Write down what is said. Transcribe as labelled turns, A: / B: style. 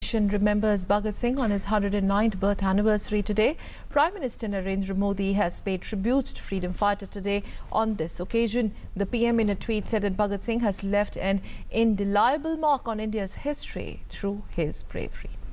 A: Remembers Bhagat Singh on his 109th birth anniversary today. Prime Minister Narendra Modi has paid tributes to freedom fighter today on this occasion. The PM in a tweet said that Bhagat Singh has left an indelible mark on India's history through his bravery.